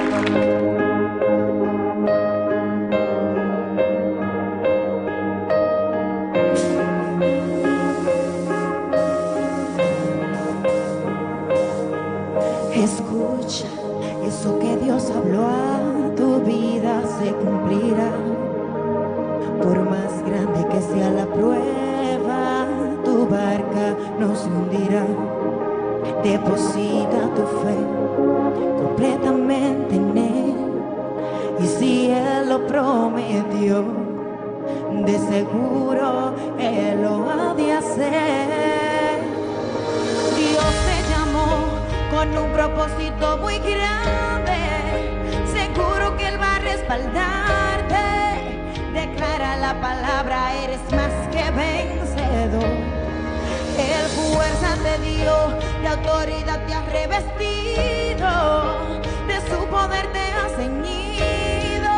Escucha, eso que Dios habló a tu vida se cumplirá. Por más grande que sea la prueba, tu barca no se hundirá. Deposita tu fe completamente en Él, y si Él lo prometió, de seguro Él lo ha de hacer. Dios te llamó con un propósito muy grande, seguro que Él va a respaldarte. Declara la palabra, eres más que vencedor. Él fuerza te dio, de autoridad te ha revestido, de su poder te ha ceñido.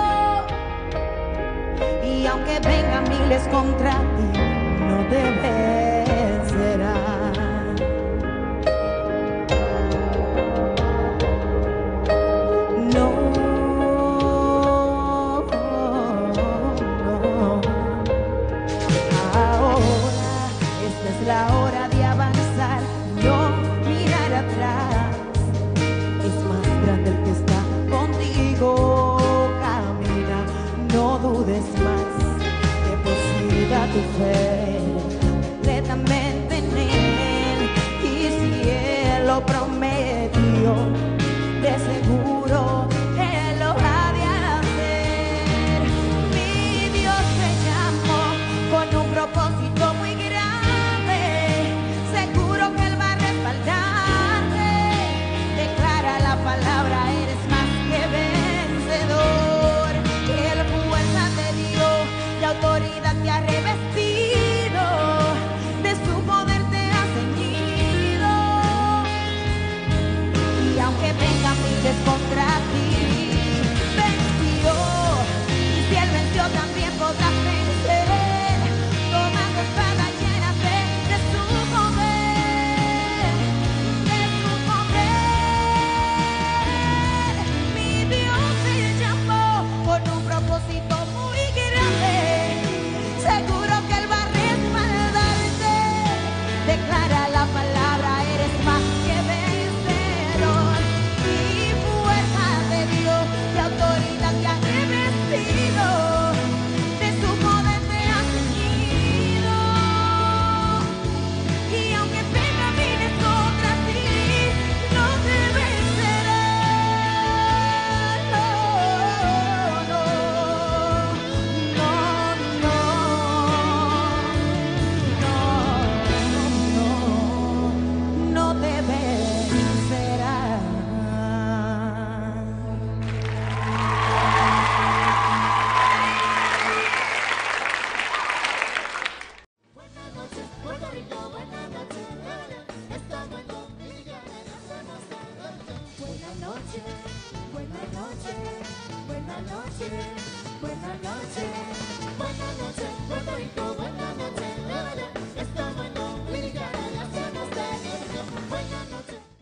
Y aunque vengan miles contra ti, no te vencerán. La hora de avanzar, no mirar atrás. Es más grande el que está contigo. Camina, no dudes más. Deposita tu fe completamente en Él, y si Él lo prometió, de seguro Él lo ha de hacer. Mi Dios te llamó con un propósito muy grande, palabra, eres más que vencedor. Él fuerza te dio, de autoridad te ha revestido, de su poder te ha ceñido. Y aunque vengan miles contra ti, venció. Y si Él venció, también podrás vencer. Tomando espada llena de su poder, de su poder. Propósito muy grande, seguro que Él va a respaldarte. Declara la palabra, eres más que vencedor. Y fuerza de Dios, de autoridad te ha revestido, de su poder te ha ceñido. Y aunque vengan miles contra ti, no te vencerán. Buenas noches, Puerto Rico.